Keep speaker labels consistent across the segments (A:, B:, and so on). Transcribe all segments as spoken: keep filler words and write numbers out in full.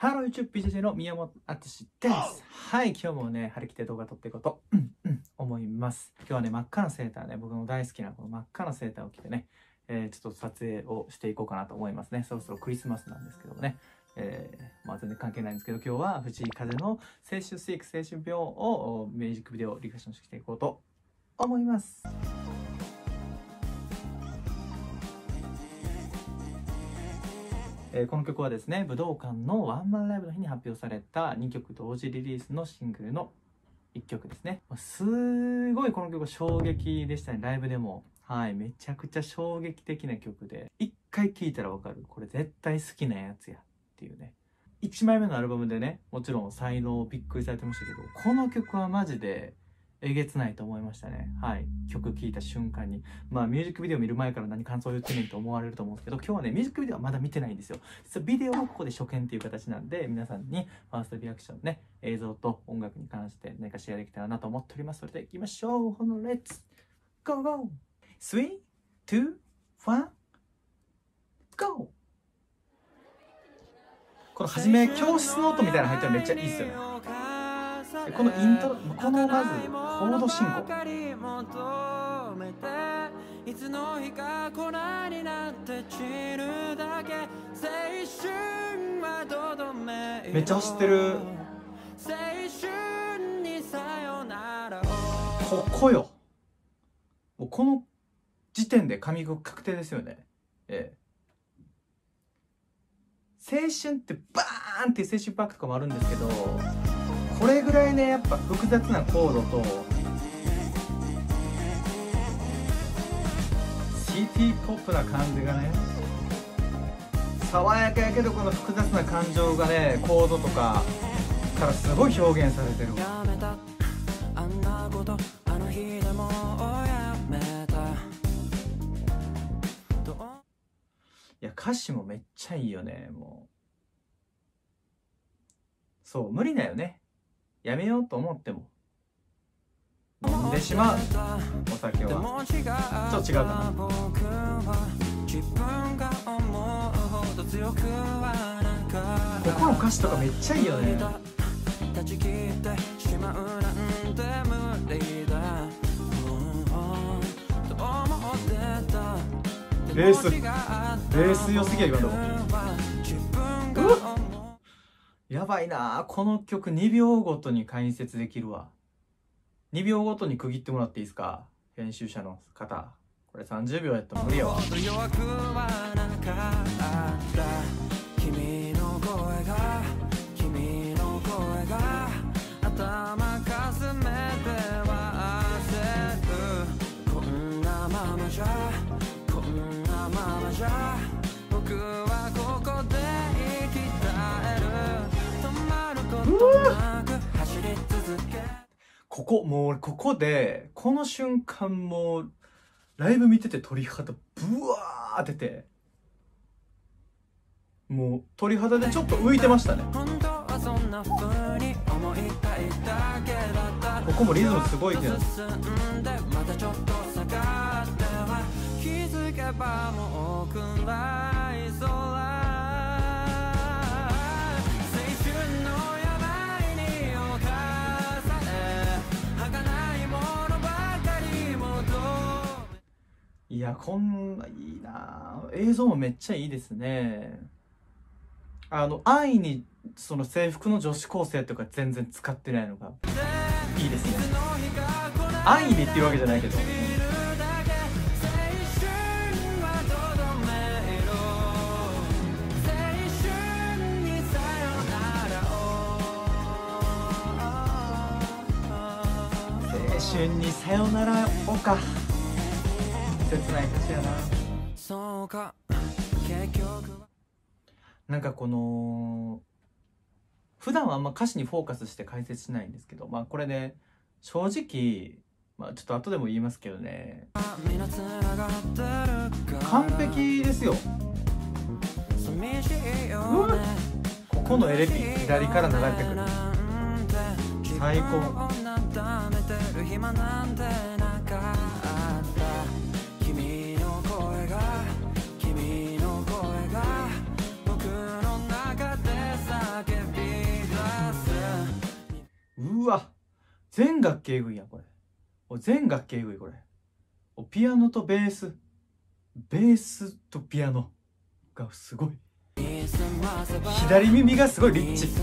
A: ハロー YouTube ビジェジェの宮本敦です。はい、今日もね、張り切って動画撮っていこうと、うんうん、思います。今日はね、真っ赤なセーターね、僕の大好きなこの真っ赤なセーターを着てね、えー、ちょっと撮影をしていこうかなと思いますね。そろそろクリスマスなんですけどもね。えー、まあ全然関係ないんですけど、今日は藤井風の青春スイーク青春病をミュージックビデオリアクションしていこうと思います。えー、この曲はですね、武道館のワンマンライブの日に発表されたにきょく同時リリースのシングルのいっきょくですね。すごいこの曲衝撃でしたね、ライブでも。はい、めちゃくちゃ衝撃的な曲で、一回聴いたらわかる。これ絶対好きなやつやっていうね。いちまいめのアルバムでね、もちろん才能びっくりされてましたけど、この曲はマジでえげつないと思いましたね。はい。曲聴いた瞬間に。まあ、ミュージックビデオ見る前から何感想言ってんねんと思われると思うんですけど、今日はね、ミュージックビデオはまだ見てないんですよ。実はビデオはここで初見っていう形なんで、皆さんにファーストリアクションね、映像と音楽に関して何かシェアできたらなと思っております。それでは行きましょう。ほのレッツゴーゴー スリー、ツー、ワン、ゴー。この初め、教室の音みたいなの入ったらめっちゃいいっすよね。このイントロ、このまずコード進行いつの日か粉になって散るだけ青春はどどめめっちゃ走ってる。青春にさよならここよ。もうこの時点で神曲確定ですよね。ええ、青春ってバーンっていう青春パークとかもあるんですけど、これぐらいね、やっぱ複雑なコードと シーティー ポップな感じがね、爽やかやけどこの複雑な感情がね、コードとかからすごい表現されてる。いや、歌詞もめっちゃいいよね。もうそう無理だよね。やめようと思っても飲んでしまうお酒はちょっと違うかな。ここの歌詞とかめっちゃいいよね。ベースベース良すぎる今の。やばいな、この曲にびょうごとに解説できるわ。にびょうごとに区切ってもらっていいですか、編集者の方。これさんじゅうびょうやったら無理やわ。君の声が君の声が頭かすめては焦る。こんなままじゃこんなままじゃ僕はここで生き絶える。止まることなく走り続け。ここもう俺ここでこの瞬間もうライブ見てて鳥肌ブワーってて、もう鳥肌でちょっと浮いてましたね。ここもリズムすごいけど、気づけばもう暗い空、青春の病に侵され儚いものばかり求め。いや、こんないいな。映像もめっちゃいいですね。あの安易にその制服の女子高生とか全然使ってないのがいいですね。安易にっていうわけじゃないけど、青春にさよならをか、切ない歌詞やな。そうか結局なんかこの普段はあんま歌詞にフォーカスして解説しないんですけど、まあこれね正直、まあちょっと後でも言いますけどね、完璧ですよ。うわ、ここのエレピ左から流れてくる、最高。君の声が君の声が僕の中で叫ぶ。 うわ、全楽器えぐいやんこれ。お全楽器えぐいこれ。おピアノとベース、ベースとピアノがすごい。左耳がすごいリッチ。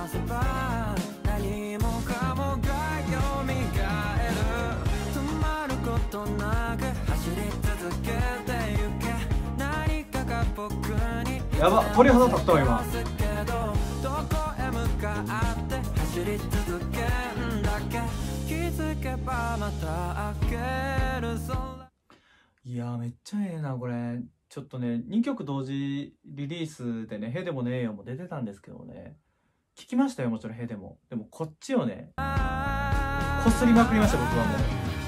A: やば、鳥肌立ったわ今。いやめっちゃええなこれ。ちょっとねにきょく同時リリースでね「へでもねえよ」も出てたんですけどね、聞きましたよもちろん「へでも」。でもこっちをねこすりまくりました僕はもう。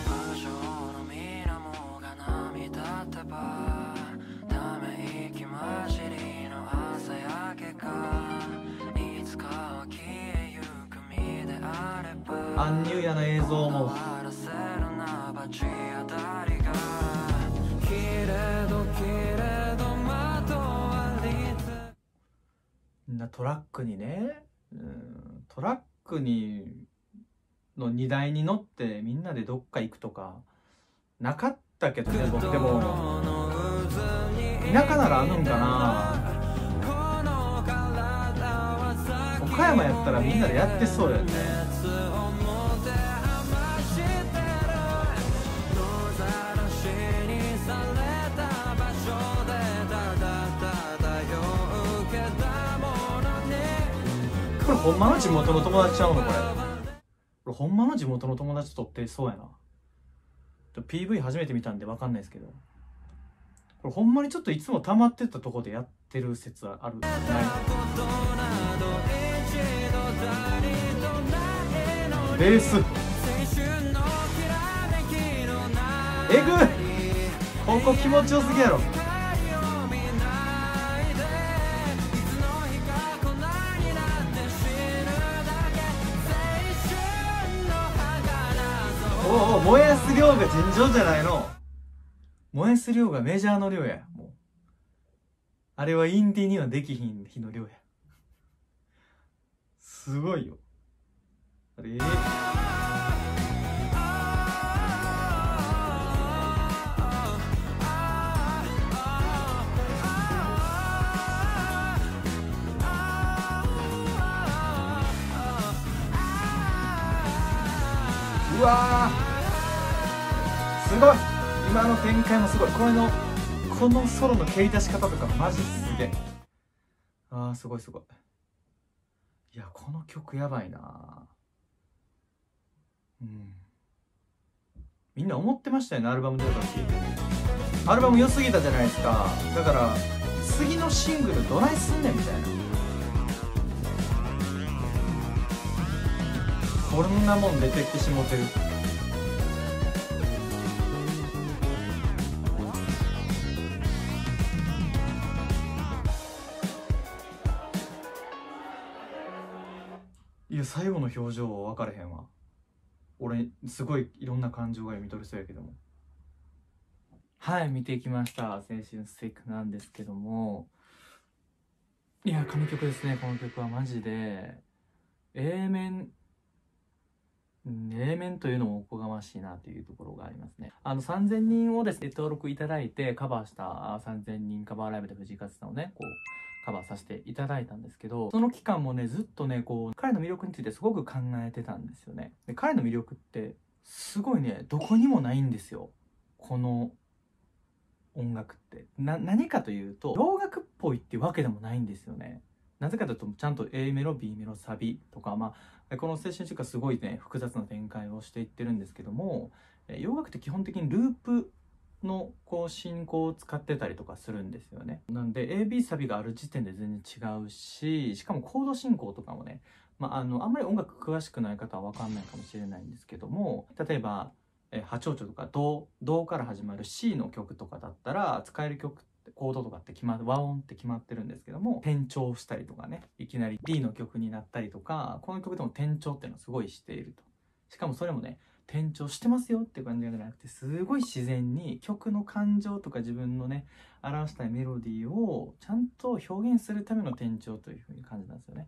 A: アンニュイヤな映像もなトラックにね、うん、トラックにの荷台に乗ってみんなでどっか行くとかなかったけどね。僕でも田舎ならあるんかな。岡山やったらみんなでやってそうやね。これほんまの地元の友達ちゃうのこれ。これほんまの地元の友達とってそうやな。 ピーブイ 初めて見たんで分かんないですけど、これほんまにちょっといつも溜まってたとこでやってる説あるない？ベースえぐい、ここ気持ちよすぎやろ。おお、燃やす量が尋常じゃないの。燃やす量がメジャーの量や。もうあれはインディーにはできひん日の量や。すごいよあれ。うわーすごい、今の展開もすごい。これのこのソロの蹴り出し方とかマジすげえ。あーすごいすごい。いやこの曲やばいな。うん、みんな思ってましたよねアルバム出た時。アルバム良すぎたじゃないですか。だから次のシングルどないすんねんみたいな。こんなもん出てきてしもてる。いや最後の表情分かれへんわ。俺すごいいろんな感情が読み取れそうやけども。はい見ていきました青春スティックなんですけども、いや神曲ですね。この曲はマジで A 面A 面というのもおこがましいなというところがありますね。あのさんぜんにんをですね登録いただいてカバーしたさんぜんにんカバーライブで藤井風さんをねこうカバーさせていただいたんですけど、その期間もねずっとねこう彼の魅力についてすごく考えてたんですよね。で彼の魅力ってすごいねどこにもないんですよこの音楽って。な何かというと洋楽っぽいっていうわけでもないんですよね。なぜかというとちゃんと A メロ B メロサビとか、まあ、この青春時間すごいね複雑な展開をしていってるんですけども、洋楽って基本的にループのこう進行を使ってたりとかするんですよね。なんで エービー サビがある時点で全然違うし、しかもコード進行とかもね、まあ、あのあんまり音楽詳しくない方は分かんないかもしれないんですけども、例えばえ波長長とかドドから始まる C の曲とかだったら使える曲ってコードとかって決まる和音って決まってるんですけども、転調したりとかね、いきなり D の曲になったりとか、この曲でも転調っていうのはすごいしていると。しかもそれもね転調してますよっていう感じじゃなくて、すごい自然に曲の感情とか自分のね表したいメロディーをちゃんと表現するための転調という風に感じなんですよね。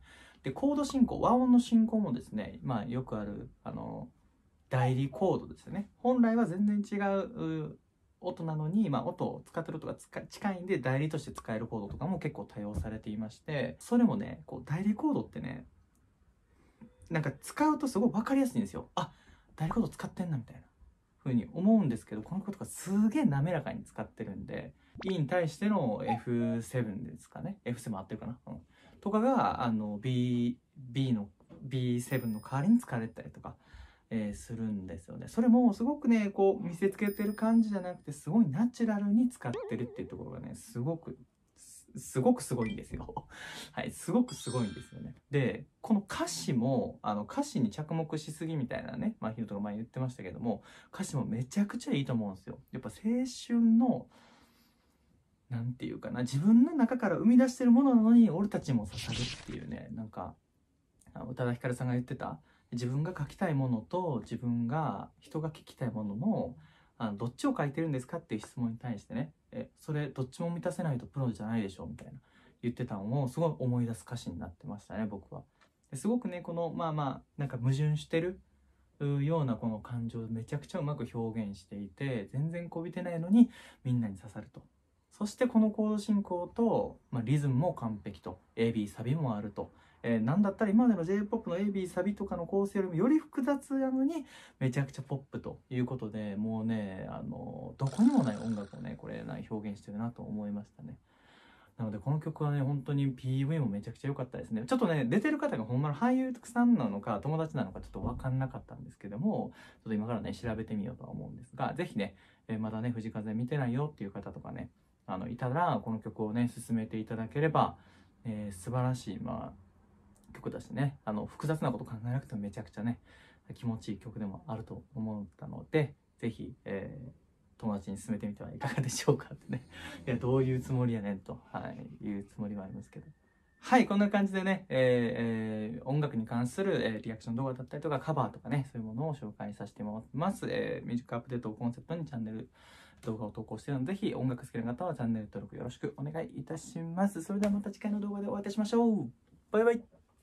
A: でコード進行、和音の進行もですね、まあよくあるあの代理コードですよね。本来は全然違う音なのに、まあ、音を使ってる音が近いんで代理として使えるコードとかも結構多用されていまして、それもねこう代理コードってねなんか使うとすごい分かりやすいんですよ。あ、代理コード使ってんなみたいな風に思うんですけど、この曲とかすげえ滑らかに使ってるんで、 E に対しての エフセブン ですかね、 エフセブン 合ってるかな、うん、とかがあの B, B の ビーセブン の代わりに使われたりとか、えー、するんですよね。それもすごくねこう見せつけてる感じじゃなくて、すごいナチュラルに使ってるっていうところがねすごくすごくすごいんですよ。はい、すごくすごいんですよね。で、この歌詞も、あの歌詞に着目しすぎみたいなね、まあヒルトが前言ってましたけども、歌詞もめちゃくちゃいいと思うんですよ。やっぱ青春の、なんていうかな、自分の中から生み出してるものなのに、俺たちも刺さるっていうね、なんか、宇多田ヒカルさんが言ってた、自分が書きたいものと、自分が、人が聞きたいものの、あのどっちを書いてるんですかっていう質問に対してね、えそれどっちも満たせないとプロじゃないでしょみたいな言ってたのをすごい思い出す歌詞になってましたね、僕は。ですごくねこのまあまあなんか矛盾してるようなこの感情をめちゃくちゃうまく表現していて、全然こびてないのにみんなに刺さると。そしてこのコード進行と、まあ、リズムも完璧と、 エービー サビもあると。えー、なんだったら今までの J-ポップ の エービー サビとかの構成よりもより複雑なのにめちゃくちゃポップということで、もうねあのどこにもない音楽をねこれな表現してるなと思いましたね。なのでこの曲はね本当に ピーブイ もめちゃくちゃ良かったですね。ちょっとね出てる方がほんまの俳優さんなのか友達なのかちょっと分かんなかったんですけども、ちょっと今からね調べてみようとは思うんですが、是非ね、えー、まだね藤風見てないよっていう方とかねあのいたらこの曲をね進めていただければ、えー、素晴らしいまあ曲だしね、あの複雑なこと考えなくてもめちゃくちゃね気持ちいい曲でもあると思ったので、是非、えー、友達に勧めてみてはいかがでしょうかってねいやどういうつもりやねんと、はい、いうつもりはありますけど、はい、こんな感じでね、えーえー、音楽に関する、えー、リアクション動画だったりとかカバーとかねそういうものを紹介させてもらってます。えー、ミュージックアップデートをコンセプトにチャンネル動画を投稿しているので、ぜひ音楽好きな方はチャンネル登録よろしくお願いいたします。それではまた次回の動画でお会いいたしましょう。バイバイ。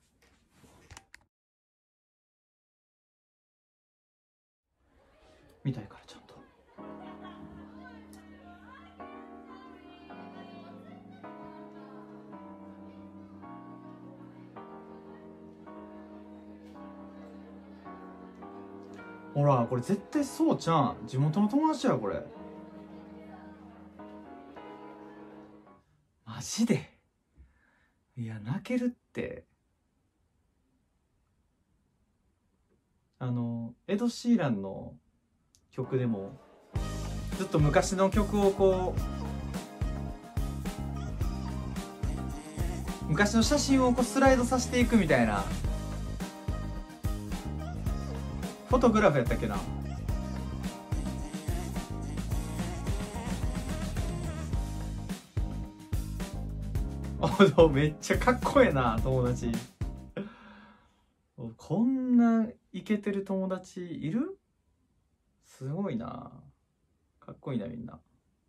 A: みたいからちゃんと。ほらこれ絶対そうちゃん、地元の友達やこれ。マジでいや泣けるって。あのエド・シーランの曲でもずっと昔の曲をこう昔の写真をこうスライドさせていくみたいな、フォトグラフやったっけな。あめっちゃかっこええな友達。こんなイケてる友達いる？すごいな、かっこいいなみんな。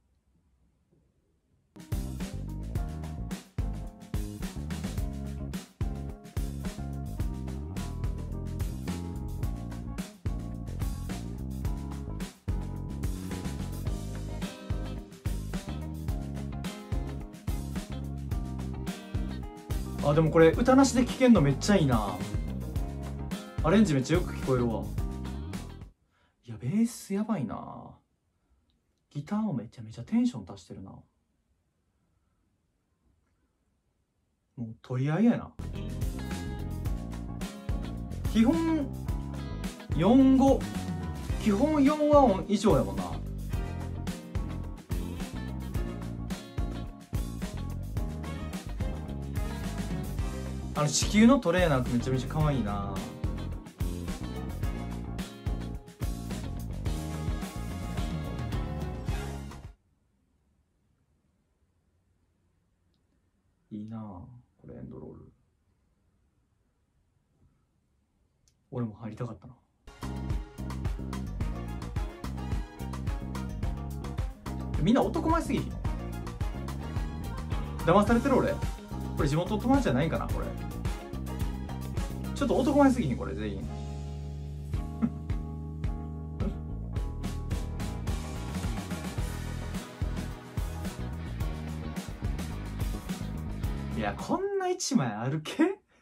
A: あでもこれ歌なしで聴けんのめっちゃいいな。アレンジめっちゃよく聞こえるわ。いやベースやばいな。ギターもめちゃめちゃテンション足してるな。もう取り合いやな。基本よんご、基本よん和音以上やもんな。あの地球のトレーナーめちゃめちゃ可愛いな。いいなこれエンドロール。俺も入りたかったな。みんな男前すぎひん？騙されてる俺。これ地元の友達じゃないんかなこれ。 ちょっと男前すぎひんこれ全員いやこんな一枚あるけ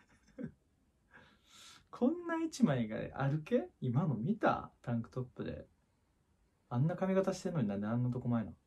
A: こんな一枚があるけ今の見たタンクトップであんな髪型してんのになんであんな男前なの